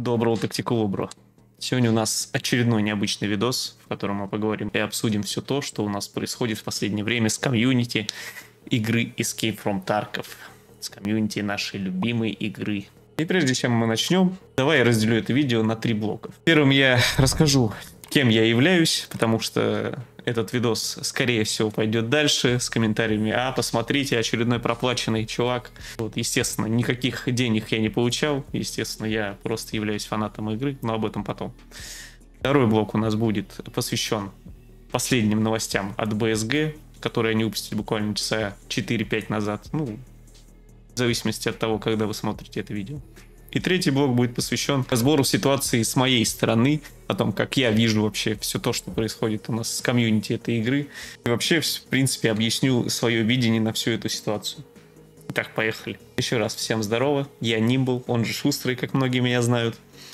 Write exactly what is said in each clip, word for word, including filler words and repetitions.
Доброго тактикула, бро. Сегодня у нас очередной необычный видос, в котором мы поговорим и обсудим все то, что у нас происходит в последнее время с комьюнити игры Escape from Tarkov. С комьюнити нашей любимой игры. И прежде чем мы начнем, давай я разделю это видео на три блока. Первым я расскажу, кем я являюсь, потому что этот видос, скорее всего, пойдет дальше с комментариями: а, посмотрите, очередной проплаченный чувак. Вот, естественно, никаких денег я не получал. Естественно, я просто являюсь фанатом игры, но об этом потом. Второй блок у нас будет посвящен последним новостям от би эс джи, которые они выпустили буквально часа четыре-пять назад. Ну, в зависимости от того, когда вы смотрите это видео. И третий блок будет посвящен разбору ситуации с моей стороны, о том, как я вижу вообще все то, что происходит у нас с комьюнити этой игры. И вообще, в принципе, объясню свое видение на всю эту ситуацию. Итак, поехали. Еще раз всем здорово. Я Нимбл, он же Шустрый, как многие меня знают.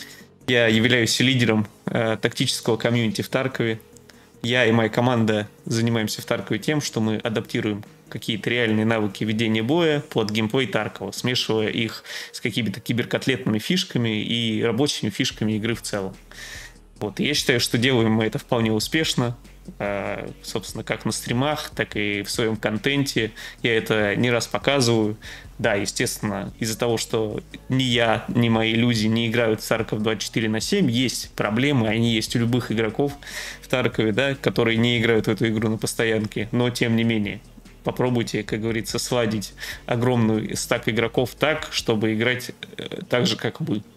Я являюсь лидером э, тактического комьюнити в Таркове. Я и моя команда занимаемся в Таркове тем, что мы адаптируем какие-то реальные навыки ведения боя под геймплей Таркова, смешивая их с какими-то киберкотлетными фишками и рабочими фишками игры в целом. Вот. И я считаю, что делаем мы это вполне успешно, э, собственно, как на стримах, так и в своем контенте. Я это не раз показываю. Да, естественно, из-за того, что ни я, ни мои люди не играют в Тарков двадцать четыре на семь, есть проблемы, они есть у любых игроков в Таркове, да, которые не играют в эту игру на постоянке, но тем не менее. Попробуйте, как говорится, сладить огромный стак игроков так, чтобы играть так же, как вы.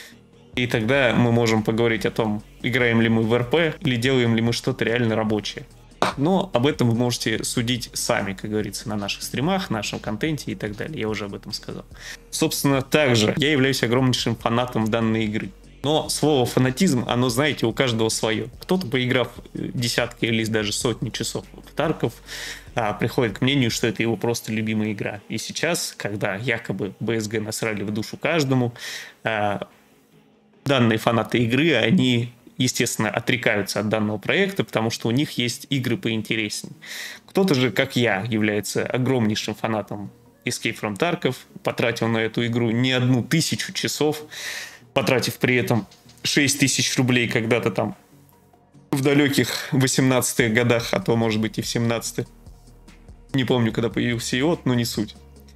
И тогда мы можем поговорить о том, играем ли мы в эр пи или делаем ли мы что-то реально рабочее. Но об этом вы можете судить сами, как говорится, на наших стримах, нашем контенте и так далее. Я уже об этом сказал. Собственно, также я являюсь огромнейшим фанатом данной игры. Но слово фанатизм, оно, знаете, у каждого свое. Кто-то, поиграв десятки или даже сотни часов в Тарков, приходит к мнению, что это его просто любимая игра. И сейчас, когда якобы би эс джи насрали в душу каждому, данные фанаты игры, они, естественно, отрекаются от данного проекта, потому что у них есть игры поинтереснее. Кто-то же, как я, является огромнейшим фанатом Escape from Tarkov, потратил на эту игру не одну тысячу часов, потратив при этом шесть тысяч рублей когда-то там в далеких восемнадцатых годах, а то, может быть, и в семнадцатых. Не помню, когда появился иот, но не суть.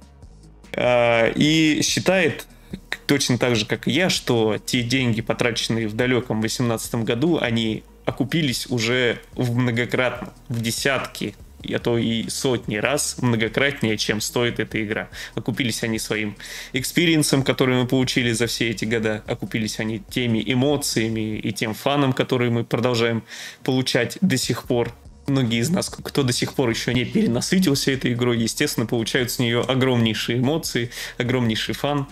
И считает, точно так же, как и я, что те деньги, потраченные в далеком восемнадцатом году, они окупились уже в многократно, в десятки, а то и сотни раз многократнее, чем стоит эта игра. Окупились они своим экспириенсом, который мы получили за все эти года, окупились они теми эмоциями и тем фаном, который мы продолжаем получать до сих пор. Многие из нас, кто до сих пор еще не перенасытился этой игрой, естественно, получают с нее огромнейшие эмоции, огромнейший фан.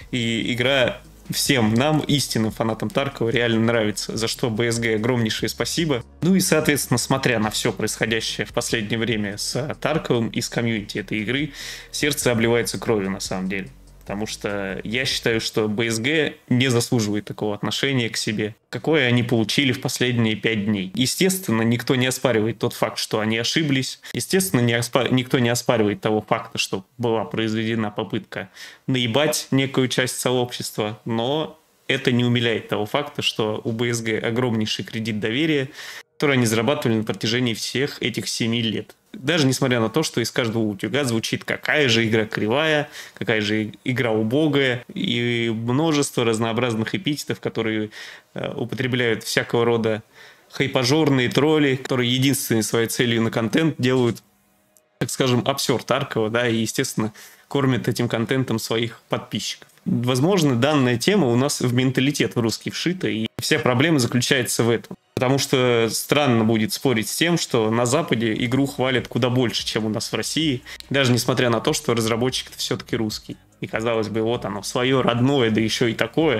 И игра всем нам, истинным фанатам Таркова, реально нравится, за что би эс джи огромнейшее спасибо. Ну и, соответственно, смотря на все происходящее в последнее время с Тарковым и с комьюнити этой игры, сердце обливается кровью на самом деле. Потому что я считаю, что би эс джи не заслуживает такого отношения к себе, какое они получили в последние пять дней. Естественно, никто не оспаривает тот факт, что они ошиблись. Естественно, не оспар... никто не оспаривает того факта, что была произведена попытка наебать некую часть сообщества. Но это не умаляет того факта, что у би эс джи огромнейший кредит доверия, который они зарабатывали на протяжении всех этих семи лет. Даже несмотря на то, что из каждого утюга звучит какая же игра кривая, какая же игра убогая, и множество разнообразных эпитетов, которые э, употребляют всякого рода хайпажорные тролли, которые единственной своей целью на контент делают, так скажем, обсер Таркова, да, и, естественно, кормят этим контентом своих подписчиков. Возможно, данная тема у нас в менталитет в русский вшита, и вся проблема заключается в этом. Потому что странно будет спорить с тем, что на Западе игру хвалят куда больше, чем у нас в России, даже несмотря на то, что разработчик-то все-таки русский. И, казалось бы, вот оно свое, родное, да еще и такое.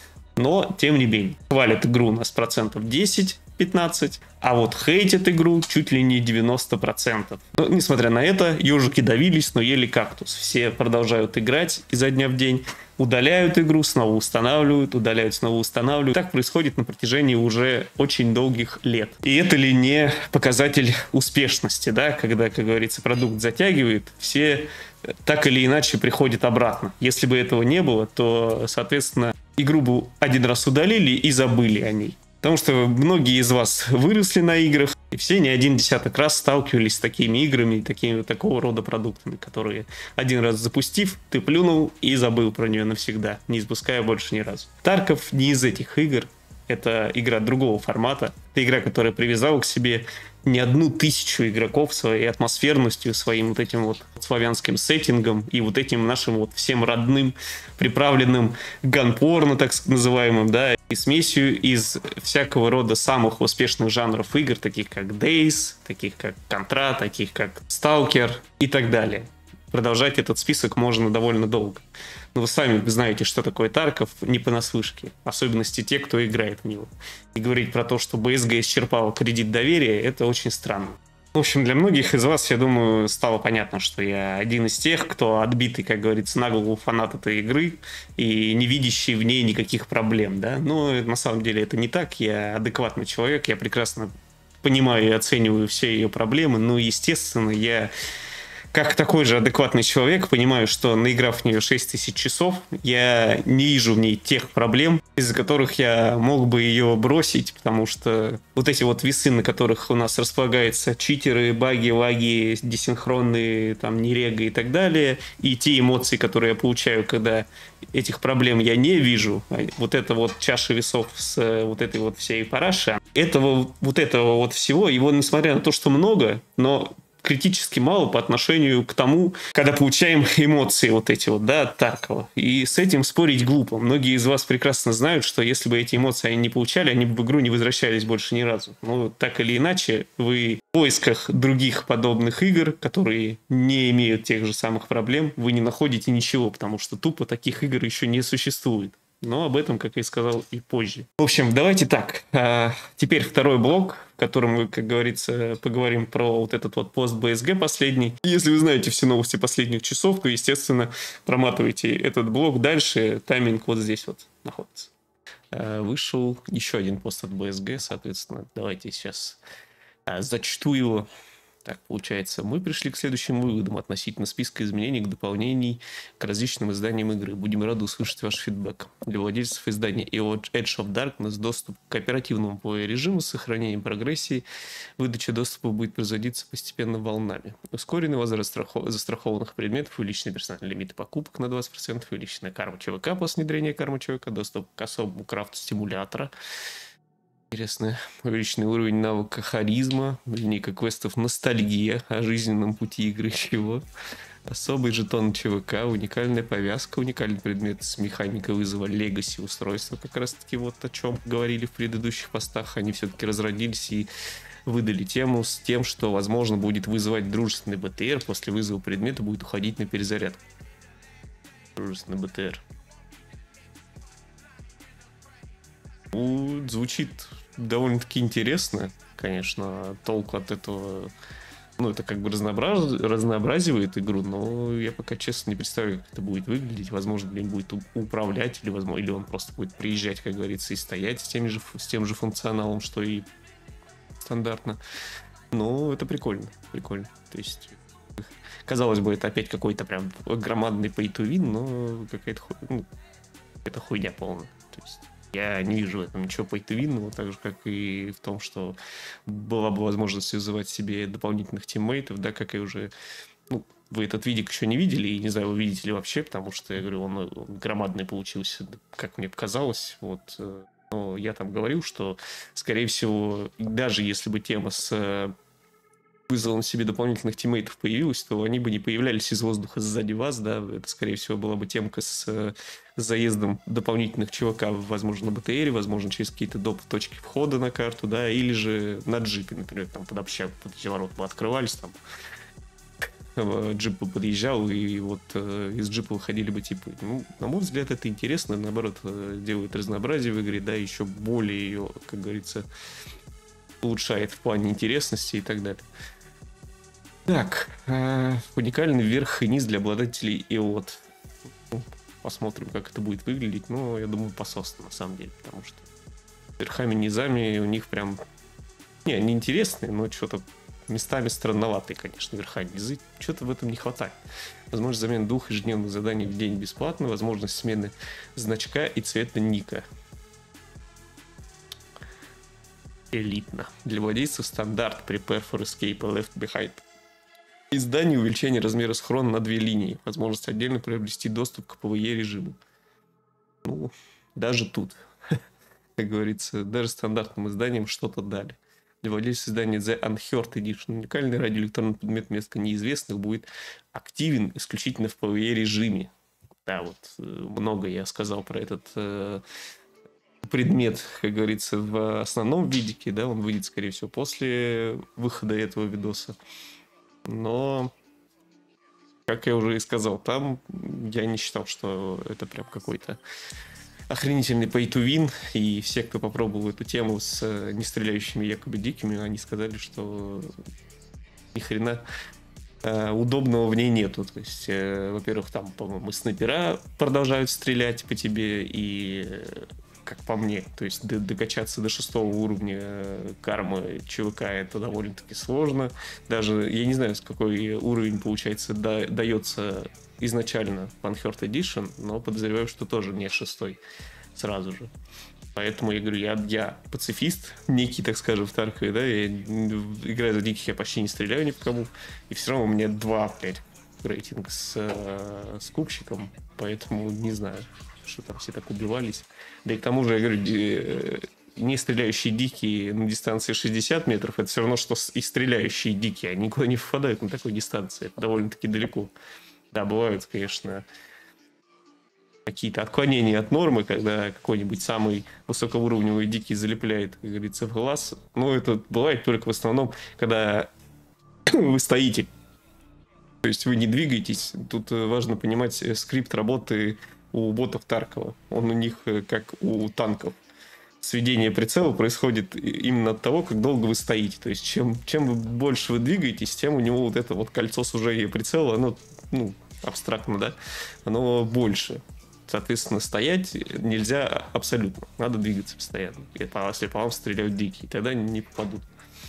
Но, тем не менее, хвалят игру у нас процентов десять-пятнадцать, а вот хейтят игру чуть ли не девяносто процентов. Но, несмотря на это, ежики давились, но ели кактус. Все продолжают играть изо дня в день, удаляют игру, снова устанавливают, удаляют, снова устанавливают. Так происходит на протяжении уже очень долгих лет. И это ли не показатель успешности, да, когда, как говорится, продукт затягивает, все так или иначе приходят обратно. Если бы этого не было, то, соответственно, игру бы один раз удалили и забыли о ней. Потому что многие из вас выросли на играх, и все не один десяток раз сталкивались с такими играми, такими такого рода продуктами, которые один раз запустив, ты плюнул и забыл про нее навсегда, не запуская больше ни разу. Тарков не из этих игр. Это игра другого формата. Это игра, которая привязала к себе не одну тысячу игроков своей атмосферностью, своим вот этим вот славянским сеттингом и вот этим нашим вот всем родным, приправленным ганпорно, так называемым, да, и смесью из всякого рода самых успешных жанров игр, таких как Days, таких как Contra, таких как Stalker и так далее. Продолжать этот список можно довольно долго. Но вы сами знаете, что такое Тарков, не понаслышке. Особенности те, кто играет в него. И говорить про то, что би эс джи исчерпала кредит доверия, это очень странно. В общем, для многих из вас, я думаю, стало понятно, что я один из тех, кто отбитый, как говорится, на голову фанат этой игры и не видящий в ней никаких проблем, да. Но на самом деле это не так. Я адекватный человек, я прекрасно понимаю и оцениваю все ее проблемы. Но, естественно, я... как такой же адекватный человек, понимаю, что наиграв в нее шесть тысяч часов, я не вижу в ней тех проблем, из-за которых я мог бы ее бросить, потому что вот эти вот весы, на которых у нас располагаются читеры, баги, лаги, десинхронные, там, нерега и так далее, и те эмоции, которые я получаю, когда этих проблем я не вижу, вот это вот чаша весов с вот этой вот всей парашей, этого, вот этого вот всего, его, несмотря на то, что много, но критически мало по отношению к тому, когда получаем эмоции вот эти вот, да, от Таркова. И с этим спорить глупо. Многие из вас прекрасно знают, что если бы эти эмоции они не получали, они бы в игру не возвращались больше ни разу. Ну, так или иначе, вы в поисках других подобных игр, которые не имеют тех же самых проблем, вы не находите ничего, потому что тупо таких игр еще не существует. Но об этом, как я и сказал, и позже. В общем, давайте так. А, теперь второй блок, в котором мы, как говорится, поговорим про вот этот вот пост би эс джи последний. Если вы знаете все новости последних часов, то, естественно, проматывайте этот блок дальше. Тайминг вот здесь вот находится. А, вышел еще один пост от би эс джи, соответственно. Давайте сейчас а, зачту его. Так, получается, мы пришли к следующим выводам относительно списка изменений к дополнений к различным изданиям игры. Будем рады услышать ваш фидбэк. Для владельцев издания Edge of Darkness доступ к кооперативному режиму с сохранением прогрессии. Выдача доступа будет производиться постепенно волнами. Ускоренный возврат застрахованных предметов, увеличенные персональные лимиты покупок на двадцать процентов, увеличенная карма ЧВК после внедрения кармы ЧВК, доступ к особому крафту стимулятора. Интересно. Увеличенный уровень навыка харизма, линейка квестов ностальгия о жизненном пути игры чего. Особый жетон ЧВК, уникальная повязка, уникальный предмет с механикой вызова Legacy устройства. Как раз таки вот о чем говорили в предыдущих постах. Они все-таки разродились и выдали тему с тем, что возможно будет вызывать дружественный бэ тэ эр, после вызова предмета будет уходить на перезарядку. Дружественный бэ тэ эр. Звучит довольно-таки интересно, конечно, толку от этого, ну, это как бы разнообраз... разнообразивает игру, но я пока, честно, не представляю, как это будет выглядеть, возможно, ли он будет управлять, или, возможно, или он просто будет приезжать, как говорится, и стоять с тем же, с тем же функционалом, что и стандартно, но это прикольно, прикольно, то есть... Казалось бы, это опять какой-то прям громадный pay-to-win, но какая-то ху... ну, это хуйня полная, то есть... Я не вижу в этом ничего pay-to-win, так же, как и в том, что была бы возможность вызывать себе дополнительных тиммейтов, да, как и уже... Ну, вы этот видик еще не видели, и не знаю, вы видите ли вообще, потому что, я говорю, он, он громадный получился, как мне показалось, вот. Но я там говорил, что, скорее всего, даже если бы тема с вызовом себе дополнительных тиммейтов появилась, то они бы не появлялись из воздуха сзади вас, да, это, скорее всего, была бы темка с заездом дополнительных чувака, возможно, на бэ тэ эре, возможно, через какие-то доп. Точки входа на карту, да, или же на джипе, например, там под общак, под эти ворота бы открывались, там джип бы подъезжал, и вот э, из джипа выходили бы типы. Ну, на мой взгляд, это интересно, наоборот, делает разнообразие в игре, да, еще более ее, как говорится, улучшает в плане интересности и так далее. Так, э, уникальный верх и низ для обладателей и вот. Посмотрим, как это будет выглядеть. Но я думаю, пососно на самом деле, потому что верхами, низами у них прям... Не, они интересные, но что-то местами странноватые, конечно, верха низы. Что-то в этом не хватает. Возможность замены двух ежедневных заданий в день бесплатно, возможность смены значка и цвета ника. Элитно. Для владельцев стандарт Prepare for Escape и Left Behind. Издание увеличение размера схрона на две линии. Возможность отдельно приобрести доступ к пэ вэ е режиму. Ну, даже тут, как говорится, даже стандартным изданием что-то дали. Для владельцев издания The Unheard Edition уникальный радиоэлектронный предмет вместо неизвестных будет активен исключительно в пэ вэ е режиме. Да, вот много я сказал про этот э, предмет, как говорится, в основном видике, да, он выйдет, скорее всего, после выхода этого видоса. Но, как я уже и сказал, там я не считал, что это прям какой-то охренительный pay to win, и все, кто попробовал эту тему с нестреляющими якобы дикими, они сказали, что ни хрена э, удобного в ней нету. То есть, э, во-первых, там, по-моему, снайпера продолжают стрелять по тебе, и, э, как по мне, то есть д- докачаться до шестого уровня э, кармы ЧВК это довольно-таки сложно. Даже, я не знаю, с какой уровень, получается, да- дается изначально Unheard Edition, но подозреваю, что тоже не шестой сразу же. Поэтому я говорю, я, я пацифист, некий, так скажем, в Таркове, да, я играю за диких, я почти не стреляю ни по кому, и все равно у меня два, блядь, рейтинг с, э, с кубщиком, поэтому не знаю, что там все так убивались. Да и к тому же, я говорю, э, не стреляющие дикие на дистанции шестьдесят метров, это все равно, что и стреляющие дикие, они никуда не попадают на такой дистанции, это довольно-таки далеко. Да, бывают, конечно, какие-то отклонения от нормы, когда какой-нибудь самый высокоуровневый дикий залепляет, как говорится, в глаз. Но это бывает только в основном, когда вы стоите. То есть вы не двигаетесь. Тут важно понимать скрипт работы у ботов Таркова. Он у них как у танков. Сведение прицела происходит именно от того, как долго вы стоите. То есть чем, чем больше вы двигаетесь, тем у него вот это вот кольцо сужения прицела, оно, ну, абстрактно, да, оно больше. Соответственно, стоять нельзя абсолютно. Надо двигаться постоянно. Если по вам стреляют дикие, тогда не попадут.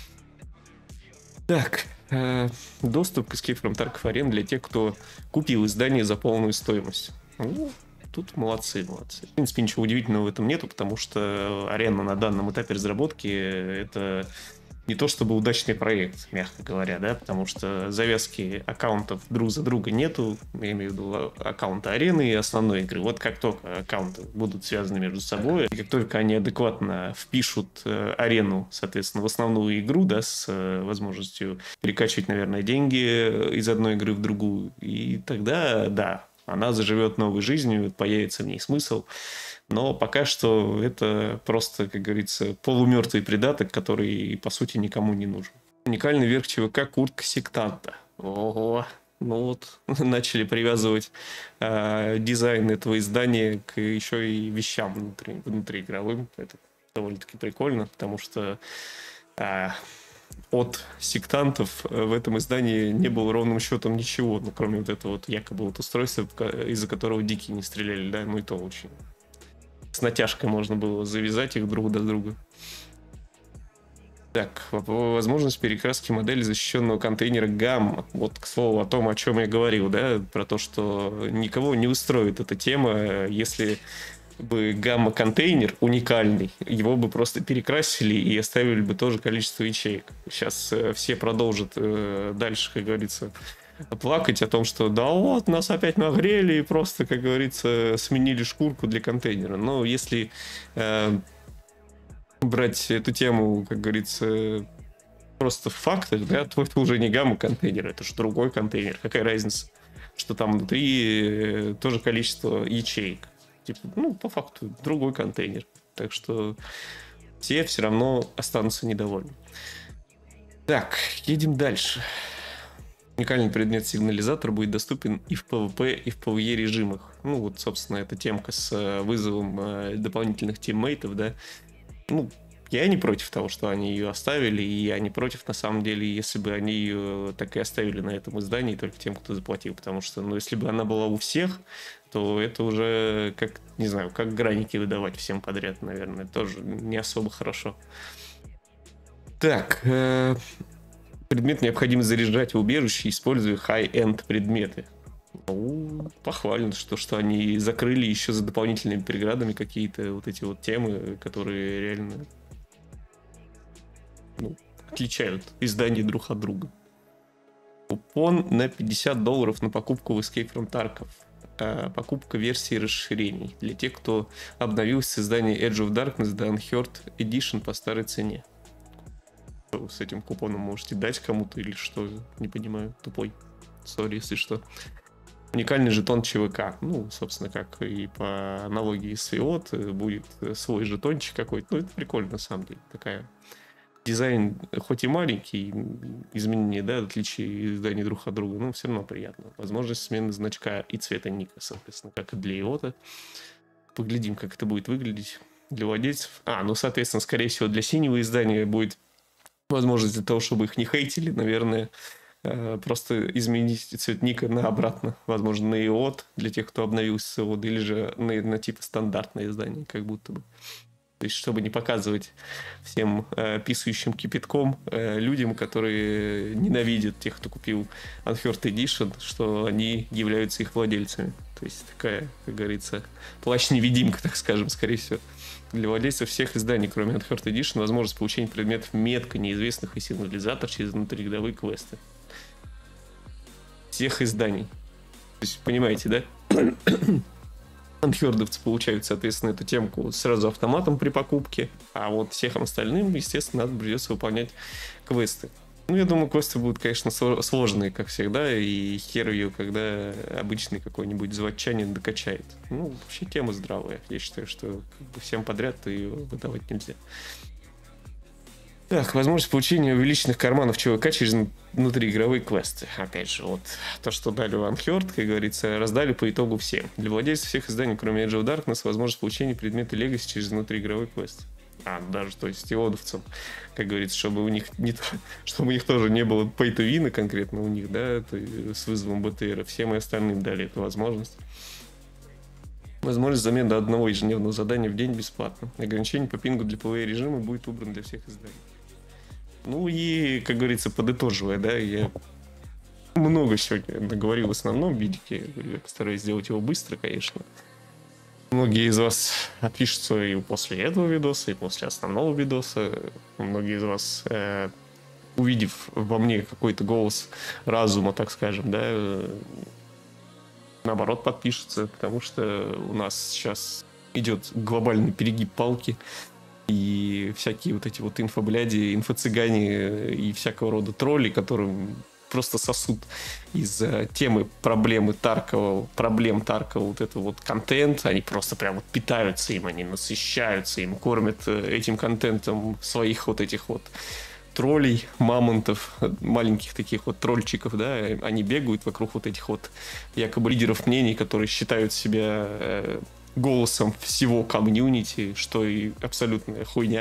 Так, э, доступ к Escape from Tarkov Arena для тех, кто купил издание за полную стоимость. Ну, тут молодцы, молодцы. В принципе, ничего удивительного в этом нету, потому что арена на данном этапе разработки это не то чтобы удачный проект, мягко говоря, да, потому что завязки аккаунтов друг за друга нету, я имею в виду аккаунта арены и основной игры. Вот как только аккаунты будут связаны между собой, и как только они адекватно впишут арену, соответственно, в основную игру, да, с возможностью перекачивать, наверное, деньги из одной игры в другую, и тогда, да, она заживет новой жизнью, появится в ней смысл. Но пока что это просто, как говорится, полумертвый придаток, который, по сути, никому не нужен. Уникальный верх ЧВК куртка сектанта. Ого! Ну вот, начали привязывать э, дизайн этого издания к еще и вещам внутри, внутриигровым. Это довольно-таки прикольно, потому что э, от сектантов в этом издании не было ровным счетом ничего, ну, кроме вот этого вот якобы вот устройства, из-за которого дикие не стреляли, да, ну и то очень... С натяжкой можно было завязать их друг до друга. Так, возможность перекраски модели защищенного контейнера гамма. Вот, к слову, о том, о чем я говорил, да, про то, что никого не устроит эта тема, если бы гамма-контейнер уникальный, его бы просто перекрасили и оставили бы тоже количество ячеек. Сейчас э, все продолжат э, дальше, как говорится, плакать о том, что да вот, нас опять нагрели и просто, как говорится, сменили шкурку для контейнера. Но если э, брать эту тему, как говорится, просто в фактах, да, то это уже не гамма-контейнер, это же другой контейнер. Какая разница, что там внутри тоже количество ячеек. Типа, ну, по факту, другой контейнер. Так что все все равно останутся недовольны. Так, едем дальше. Уникальный предмет сигнализатор будет доступен и в пэ вэ пэ, и в пэ вэ е режимах. Ну, вот, собственно, эта темка с вызовом дополнительных тиммейтов, да. Ну, я не против того, что они ее оставили, и я не против, на самом деле, если бы они ее так и оставили на этом издании, только тем, кто заплатил. Потому что, ну, если бы она была у всех, то это уже, как, не знаю, как граники выдавать всем подряд, наверное. Тоже не особо хорошо. Так, э Предмет необходимо заряжать в убежище, используя high-end предметы. Ну, похвально, что, что они закрыли еще за дополнительными преградами какие-то вот эти вот темы, которые реально, ну, отличают издания друг от друга. Купон на пятьдесят долларов на покупку в Escape from Tarkov. А, покупка версии расширений для тех, кто обновился с издания Edge of Darkness до Unheard Edition по старой цене. Что вы с этим купоном можете дать кому-то или что? Не понимаю, тупой. Сори, если что. Уникальный жетон ЧВК. Ну, собственно, как и по аналогии с Виот, будет свой жетончик какой-то. Ну, это прикольно, на самом деле. Такая дизайн, хоть и маленький, изменения, да, отличия изданий друг от друга, но все равно приятно. Возможность смены значка и цвета ника, соответственно, как и для Иота. Поглядим, как это будет выглядеть для владельцев. А, ну, соответственно, скорее всего, для синего издания будет возможность для того, чтобы их не хейтили, наверное, просто изменить цвет ника на обратно. Возможно, на Иот, для тех, кто обновился с Иод, или же на, на типа стандартное издание, как будто бы. То есть, чтобы не показывать всем э, писающим кипятком э, людям, которые ненавидят тех, кто купил Unheard Edition, что они являются их владельцами. То есть, такая, как говорится, плащ-невидимка, так скажем, скорее всего. Для владельцев всех изданий, кроме Unheard Edition, возможность получения предметов метка неизвестных и сигнализатор через внутригрядовые квесты. Всех изданий. То есть, понимаете, да? Анхердовцы получают, соответственно, эту темку сразу автоматом при покупке, а вот всем остальным, естественно, надо придется выполнять квесты. Ну, я думаю, квесты будут, конечно, сложные, как всегда, и хер ее, когда обычный какой-нибудь заводчанин докачает. Ну, вообще тема здравая. Я считаю, что как бы всем подряд ее выдавать нельзя. Так, возможность получения увеличенных карманов ЧВК через внутриигровые квесты. Опять же, вот то, что дали в Unheard, как говорится, раздали по итогу всем. Для владельцев всех изданий, кроме Edge of Darkness, возможность получения предмета Legacy через внутриигровой квест. А, даже, то есть, иодовцам, как говорится, чтобы у них не то, чтобы у них тоже не было pay to win конкретно у них, да, с вызовом бэ тэ эр. Всем и остальным дали эту возможность. Возможность замены одного ежедневного задания в день бесплатно. Ограничение по пингу для пэ вэ режима будет убрано для всех изданий. Ну и, как говорится, подытоживая, да, я много сегодня наговорил в основном видике, я постараюсь сделать его быстро, конечно. Многие из вас отпишутся и после этого видоса, и после основного видоса. Многие из вас, э, увидев во мне какой-то голос разума, так скажем, да, э, наоборот подпишутся, потому что у нас сейчас идет глобальный перегиб палки. И всякие вот эти вот инфобляди, инфо-цыгане и всякого рода тролли, которые просто сосут из-за темы проблемы Таркова, проблем Таркова, вот это вот контент, они просто прям вот питаются им, они насыщаются им, кормят этим контентом своих вот этих вот троллей, мамонтов, маленьких таких вот трольчиков, да, они бегают вокруг вот этих вот якобы лидеров мнений, которые считают себя голосом всего комьюнити, что и абсолютная хуйня.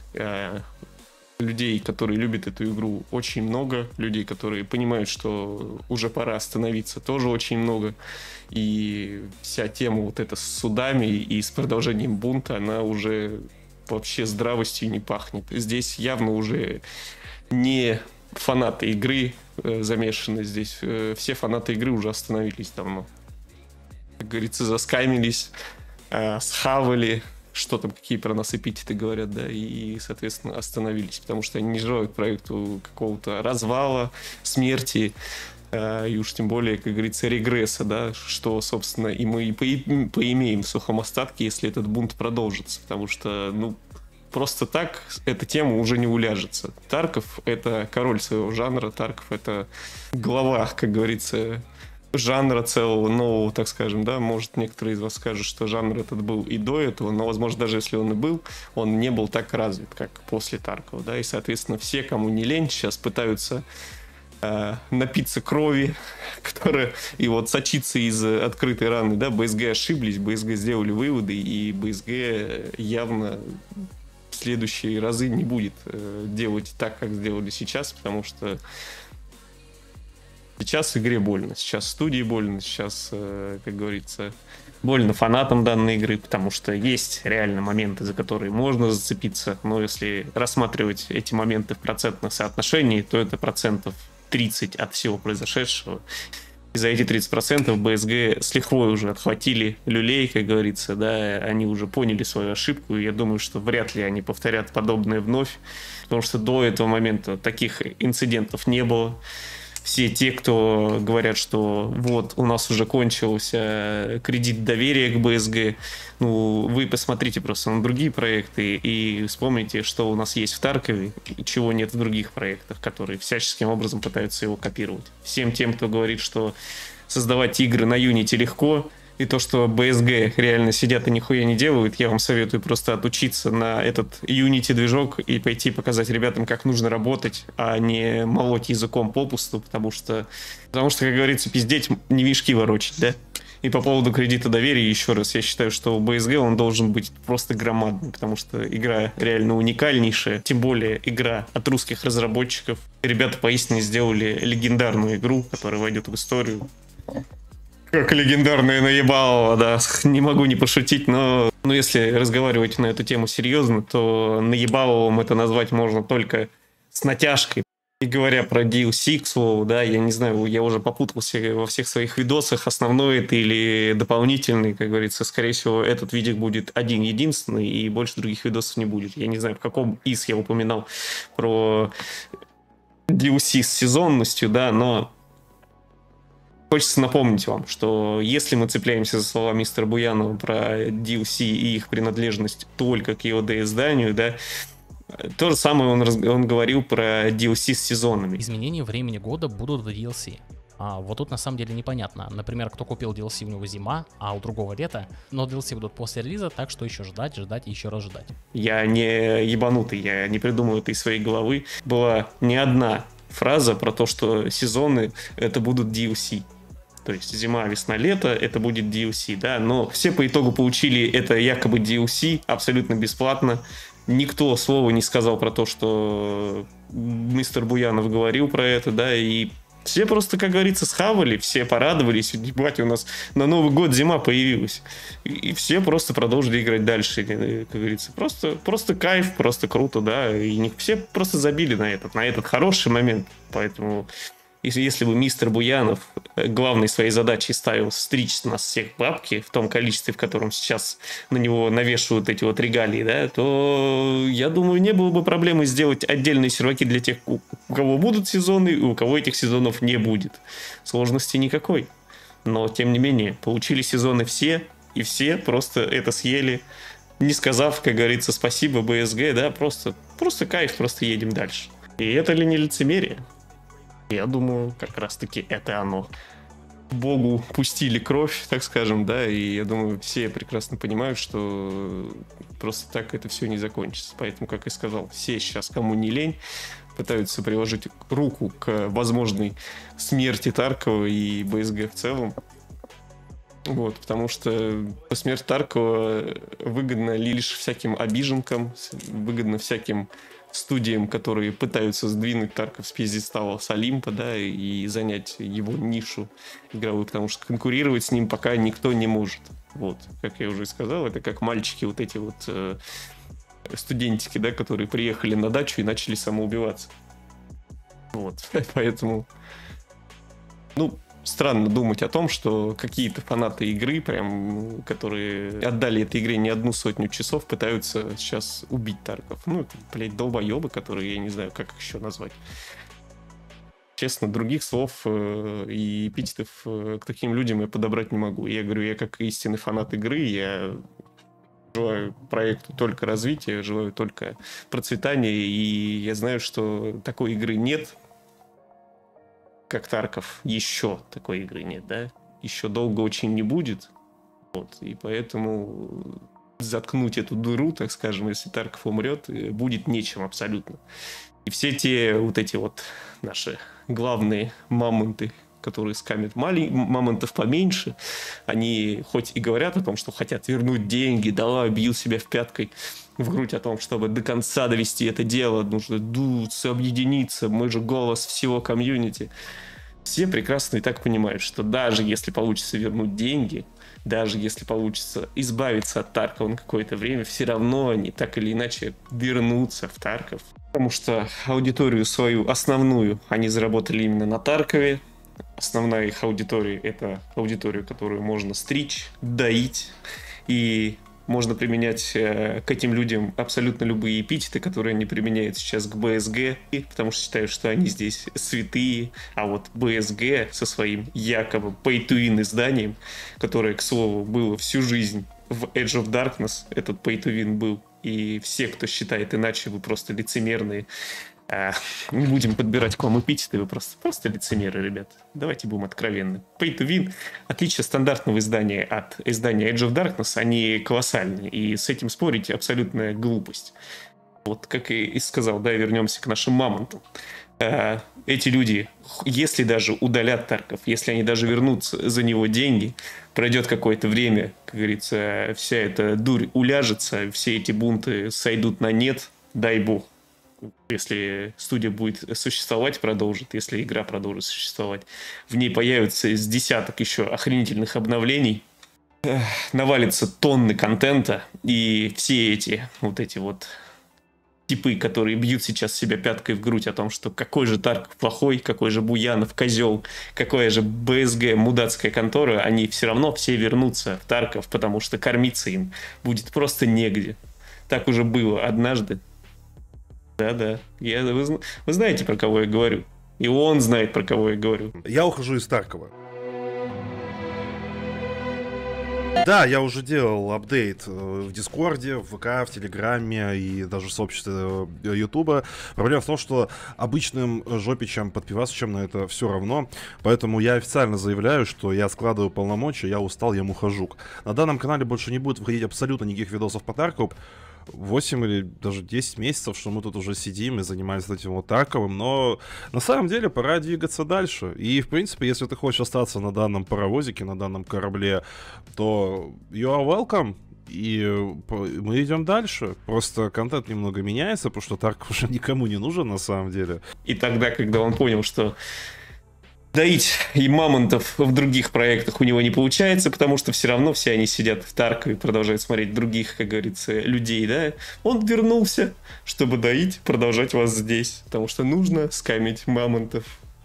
Людей, которые любят эту игру, очень много. Людей, которые понимают, что уже пора остановиться, тоже очень много. И вся тема вот эта с судами и с продолжением бунта, она уже вообще здравостью не пахнет. Здесь явно уже не фанаты игры замешаны. Здесь все фанаты игры уже остановились давно. Как говорится, заскамились, схавали, что там, какие про нас эпитеты говорят, да, и, соответственно, остановились, потому что они не желают проекту какого-то развала, смерти, и уж тем более, как говорится, регресса, да, что, собственно, и мы и поимеем в сухом остатке, если этот бунт продолжится, потому что, ну, просто так эта тема уже не уляжется. Тарков — это король своего жанра, Тарков — это глава, как говорится, жанра целого нового, так скажем, да, может, некоторые из вас скажут, что жанр этот был и до этого, но, возможно, даже если он и был, он не был так развит, как после Таркова, да, и, соответственно, все, кому не лень, сейчас пытаются э, напиться крови, которая и вот сочится из открытой раны, да, бэ эс джи ошиблись, бэ эс джи сделали выводы, и бэ эс джи явно в следующие разы не будет э, делать так, как сделали сейчас, потому что Сейчас игре больно, сейчас студии больно, сейчас, как говорится, больно фанатам данной игры, потому что есть реально моменты, за которые можно зацепиться, но если рассматривать эти моменты в процентных соотношении, то это процентов тридцать от всего произошедшего. И за эти тридцать процентов би эс джи с лихвой уже отхватили люлей, как говорится, да, они уже поняли свою ошибку, и я думаю, что вряд ли они повторят подобное вновь, потому что до этого момента таких инцидентов не было. Все те, кто говорят, что вот у нас уже кончился кредит доверия к би эс джи, ну, вы посмотрите просто на другие проекты и вспомните, что у нас есть в Таркове, чего нет в других проектах, которые всяческим образом пытаются его копировать. Всем тем, кто говорит, что создавать игры на Unity легко, и то, что би эс джи реально сидят и нихуя не делают, я вам советую просто отучиться на этот Unity-движок и пойти показать ребятам, как нужно работать, а не молоть языком попусту, потому что, потому что, как говорится, пиздеть, не мешки ворочать, да? И по поводу кредита доверия, еще раз, я считаю, что у би эс джи он должен быть просто громадным, потому что игра реально уникальнейшая, тем более игра от русских разработчиков. Ребята поистине сделали легендарную игру, которая войдет в историю. Как легендарная наебалова, да, не могу не пошутить, но, но если разговаривать на эту тему серьезно, то наебаловым это назвать можно только с натяжкой. И говоря про ди эл си, к слову, да, я не знаю, я уже попутался во всех своих видосах, основной это или дополнительный, как говорится, скорее всего, этот видик будет один-единственный, и больше других видосов не будет. Я не знаю, в каком из я упоминал про ди эл си с сезонностью, да, но... Хочется напомнить вам, что если мы цепляемся за слова мистера Буянова про ди эл си и их принадлежность только к его изданию, да, то же самое он, он говорил про ди эл си с сезонами. Изменения времени года будут в ди эл си. А вот тут на самом деле непонятно. Например, кто купил ди эл си, у него зима, а у другого лето. Но ди эл си будут после релиза, так что еще ждать, ждать и еще раз ждать. Я не ебанутый, я не придумал это из своей головы. Была не одна фраза про то, что сезоны это будут ди эл си. То есть зима, весна, лето, это будет ди эл си, да, но все по итогу получили это якобы ди эл си абсолютно бесплатно. Никто слова не сказал про то, что мистер Буянов говорил про это, да, и все просто, как говорится, схавали, все порадовались, ебать, у нас на Новый год зима появилась. И все просто продолжили играть дальше, как говорится. Просто, просто кайф, просто круто, да, и не, все просто забили на этот, на этот хороший момент, поэтому... Если бы мистер Буянов главной своей задачей ставил стричь с нас всех бабки в том количестве, в котором сейчас на него навешивают эти вот регалии, да, то, я думаю, не было бы проблемы сделать отдельные серваки для тех, у кого будут сезоны, и у кого этих сезонов не будет. Сложности никакой. Но, тем не менее, получили сезоны все, и все просто это съели, не сказав, как говорится, спасибо би эс джи, да, просто, просто кайф, просто едем дальше. И это ли не лицемерие? Я думаю, как раз-таки это оно. Богу пустили кровь, так скажем, да, и я думаю, все прекрасно понимают, что просто так это все не закончится. Поэтому, как я сказал, все сейчас, кому не лень, пытаются приложить руку к возможной смерти Таркова и би эс джи в целом. Вот, потому что смерть Таркова выгодна лишь всяким обиженкам, выгодна всяким студиям, которые пытаются сдвинуть Тарков с пьедестала с Олимпа, да, и занять его нишу игровую, потому что конкурировать с ним пока никто не может. Вот, как я уже сказал, это как мальчики вот эти вот э, студентики, да, которые приехали на дачу и начали самоубиваться. Вот, поэтому, ну, странно думать о том, что какие-то фанаты игры, прям, которые отдали этой игре не одну сотню часов, пытаются сейчас убить Тарков. Ну, это, блядь, долбоебы, которые, я не знаю, как их еще назвать. Честно, других слов э, и эпитетов э, к таким людям я подобрать не могу. Я говорю, я как истинный фанат игры, я желаю проекту только развития, желаю только процветания, и я знаю, что такой игры нет, как Тарков, еще такой игры нет, да? Еще долго очень не будет. Вот, и поэтому заткнуть эту дыру, так скажем, если Тарков умрет, будет нечем абсолютно. И все те вот эти вот наши главные мамонты, которые скамят малень... мамонтов поменьше, они хоть и говорят о том, что хотят вернуть деньги, давай, бьют себя в пяткой в грудь о том, чтобы до конца довести это дело, нужно дуться, объединиться, мы же голос всего комьюнити. все прекрасно и так понимают, что даже если получится вернуть деньги, даже если получится избавиться от Таркова на какое-то время, все равно они так или иначе вернутся в Тарков. Потому что аудиторию свою основную они заработали именно на Таркове. Основная их аудитория — это аудитория, которую можно стричь, доить, и можно применять э, к этим людям абсолютно любые эпитеты, которые они применяют сейчас к би эс джи, потому что считают, что они здесь святые, а вот би эс джи со своим якобы pay-to-win изданием, которое, к слову, было всю жизнь в Edge of Darkness, этот pay-to-win был, и все, кто считает иначе, вы просто лицемерные. А, не будем подбирать к вам эпитеты, вы просто, просто лицемеры, ребят. Давайте будем откровенны. Pay to Win, отличие стандартного издания от издания Edge of Darkness, они колоссальные, и с этим спорить абсолютная глупость. Вот как и сказал, да, вернемся к нашим мамонтам. А, эти люди, если даже удалят Тарков, если они даже вернутся за него деньги, пройдет какое-то время, как говорится, вся эта дурь уляжется, все эти бунты сойдут на нет, дай бог. Если студия будет существовать, продолжит, если игра продолжит существовать, в ней появится с десяток еще охренительных обновлений, навалится тонны контента, и все эти вот эти вот типы, которые бьют сейчас себя пяткой в грудь о том, что какой же Тарков плохой, какой же Буянов козел, какая же би эс джи мудацкая контора, они все равно все вернутся в Тарков, потому что кормиться им будет просто негде. Так уже было однажды. Да-да, я, вы, вы знаете, про кого я говорю. И он знает, про кого я говорю. Я ухожу из Таркова. Да, я уже делал апдейт в Дискорде, в ВК, в Телеграме и даже в сообществе Ютуба. Проблема в том, что обычным жопичам, подпивасычам на это все равно. Поэтому я официально заявляю, что я складываю полномочия, я устал, я мухожук. На данном канале больше не будет выходить абсолютно никаких видосов по Таркову. восемь или даже десять месяцев, что мы тут уже сидим и занимаемся этим вот Тарковым, но на самом деле пора двигаться дальше. И, в принципе, если ты хочешь остаться на данном паровозике, на данном корабле, то you are welcome. И мы идем дальше. Просто контент немного меняется, потому что Тарков уже никому не нужен на самом деле. И тогда, когда он понял, что доить и мамонтов в других проектах у него не получается, потому что все равно все они сидят в Таркове и продолжают смотреть других, как говорится, людей, да, он вернулся, чтобы доить, продолжать вас здесь, потому что нужно скамить мамонтов.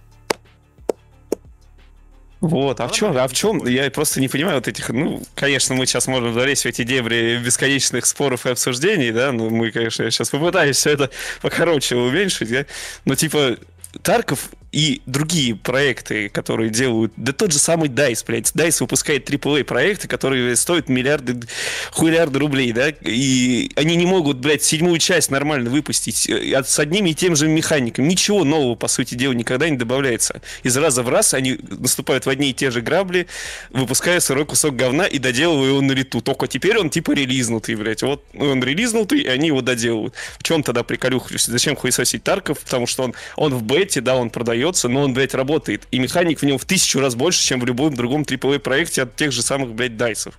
Вот, а в чем, а в чем, я просто не понимаю вот этих, ну, конечно, мы сейчас можем залезть в эти дебри бесконечных споров и обсуждений, да, ну, мы, конечно, сейчас попытаемся все это покороче уменьшить, да, но, типа, Тарков и другие проекты, которые делают, да тот же самый дайс, блядь, дайс выпускает трипл эй проекты, которые стоят миллиарды, хуйлярды рублей, да, и они не могут, блядь, седьмую часть нормально выпустить с одними и тем же механиками, ничего нового, по сути дела, никогда не добавляется. Из раза в раз они наступают в одни и те же грабли, выпуская сырой кусок говна и доделывая его на лету, только теперь он типа релизнутый, блядь, вот он релизнутый, и они его доделывают. В чем тогда приколюха? Зачем хуесосить Тарков? Потому что он, он в бете, да, он продает, но он, блядь, работает. И механик в нем в тысячу раз больше, чем в любом другом трипл эй проекте от тех же самых, блядь, дайсов.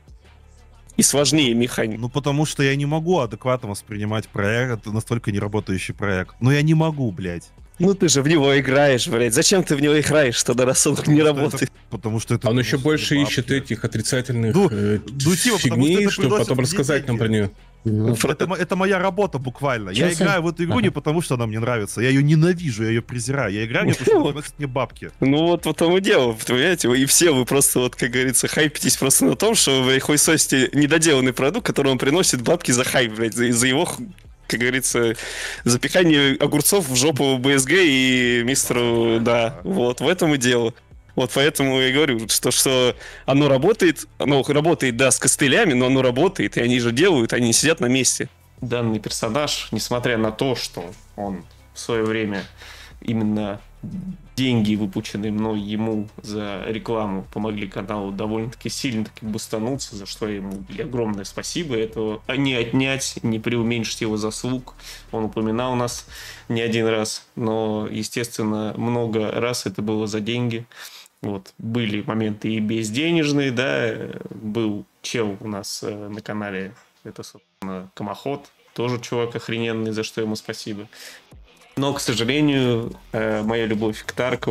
И сложнее механик. Ну, потому что я не могу адекватно воспринимать проект, настолько неработающий проект. Но я не могу, блядь. Ну ты же в него играешь, блядь. Зачем ты в него играешь, тогда раз он не работает? Это, потому что это... Он еще больше бабки. Ищет этих отрицательных ну, э, ну, типа, фигней, чтобы потом рассказать нам про нее. Ну, это, это моя работа буквально. Я играю в эту игру не потому, что она мне нравится. Я ее ненавижу, я ее презираю. Я играю, потому что она приносит мне бабки. Ну вот в том и дело, понимаете? И все вы просто, вот как говорится, хайпитесь просто на том, что вы хуесосите недоделанный продукт, который он приносит бабки за хайп, блядь, за, за его, как говорится, запихание огурцов в жопу би эс джи и мистеру, да, вот, в этом и дело. Вот поэтому я говорю, что, что оно работает, оно работает, да, с костылями, но оно работает, и они же делают, они не сидят на месте. Данный персонаж, несмотря на то, что он в свое время именно деньги, выпущенные мной ему за рекламу, помогли каналу довольно-таки сильно таки бустануться, за что ему огромное спасибо. Этого не отнять, не преуменьшить его заслуг. Он упоминал нас не один раз, но, естественно, много раз это было за деньги. Вот, были моменты и безденежные, да, был чел у нас э, на канале, это, собственно, Комоход, тоже чувак охрененный, за что ему спасибо. Но, к сожалению, э, моя любовь к Таркову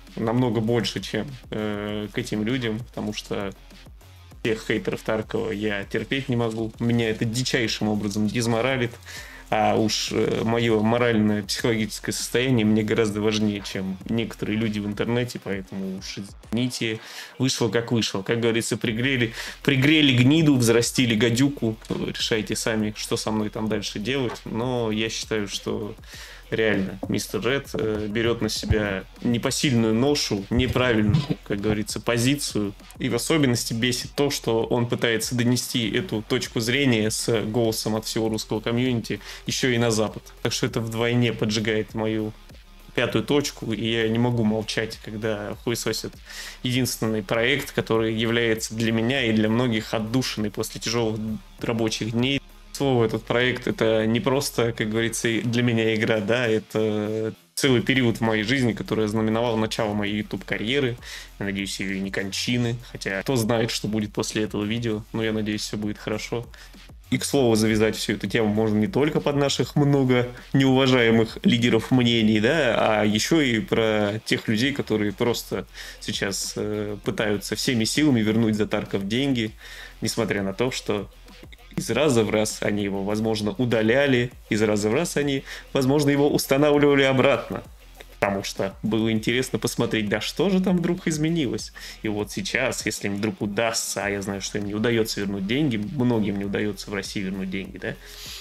намного больше, чем э, к этим людям, потому что всех хейтеров Таркова я терпеть не могу. Меня это дичайшим образом дезморалит. А уж мое моральное психологическое состояние мне гораздо важнее, чем некоторые люди в интернете, поэтому уж извините, вышло как вышло. Как говорится, пригрели, пригрели гниду, взрастили гадюку, решайте сами, что со мной там дальше делать. Но я считаю, что реально мистер Ред берет на себя непосильную ношу, неправильную, как говорится, позицию. И в особенности бесит то, что он пытается донести эту точку зрения с голосом от всего русского комьюнити еще и на Запад. Так что это вдвойне поджигает мою пятую точку, и я не могу молчать, когда хуесосят единственный проект, который является для меня и для многих отдушиной после тяжелых рабочих дней. Слово, этот проект — это не просто, как говорится, для меня игра, да, это целый период в моей жизни, который ознаменовал начало моей YouTube-карьеры, я надеюсь, ее и не кончины, хотя кто знает, что будет после этого видео, но я надеюсь, все будет хорошо. И, к слову, завязать всю эту тему можно не только под наших много неуважаемых лидеров мнений, да, а еще и про тех людей, которые просто сейчас э, пытаются всеми силами вернуть за Тарков деньги, несмотря на то, что из раза в раз они его, возможно, удаляли, из раза в раз они, возможно, его устанавливали обратно. Потому что было интересно посмотреть, да что же там вдруг изменилось. И вот сейчас, если им вдруг удастся, а я знаю, что им не удается вернуть деньги, многим не удается в России вернуть деньги, да,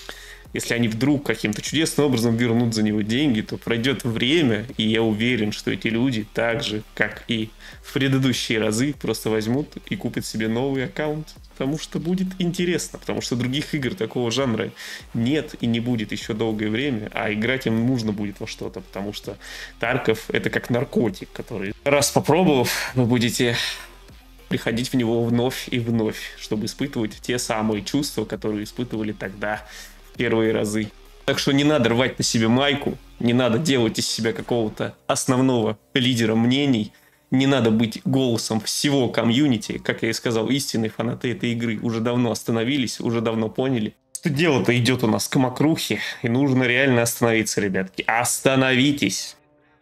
если они вдруг каким-то чудесным образом вернут за него деньги, то пройдет время, и я уверен, что эти люди так же, как и в предыдущие разы, просто возьмут и купят себе новый аккаунт, потому что будет интересно, потому что других игр такого жанра нет и не будет еще долгое время, а играть им нужно будет во что-то, потому что Тарков — это как наркотик, который, раз попробовав, вы будете приходить в него вновь и вновь, чтобы испытывать те самые чувства, которые испытывали тогда, первые разы. Так что не надо рвать на себе майку, не надо делать из себя какого-то основного лидера мнений, не надо быть голосом всего комьюнити. Как я и сказал, истинные фанаты этой игры уже давно остановились, уже давно поняли, что дело-то идет у нас к мокрухе, и нужно реально остановиться, ребятки. Остановитесь!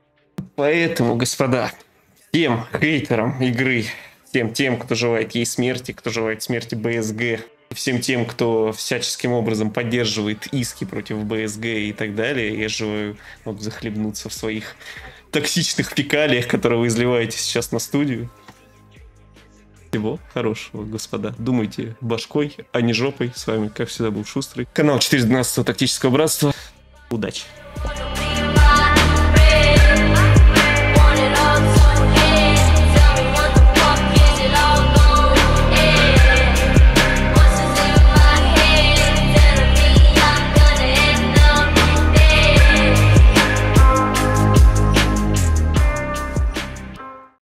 Поэтому, господа, тем хейтерам игры, тем тем, кто желает ей смерти, кто желает смерти БСГ, всем тем, кто всяческим образом поддерживает иски против БСГ и так далее, я желаю вот, захлебнуться в своих токсичных фекалиях, которые вы изливаете сейчас на студию. Всего хорошего, господа. Думайте башкой, а не жопой. С вами, как всегда, был Шустрый. Канал четыреста двенадцатого Тактического Братства. Удачи!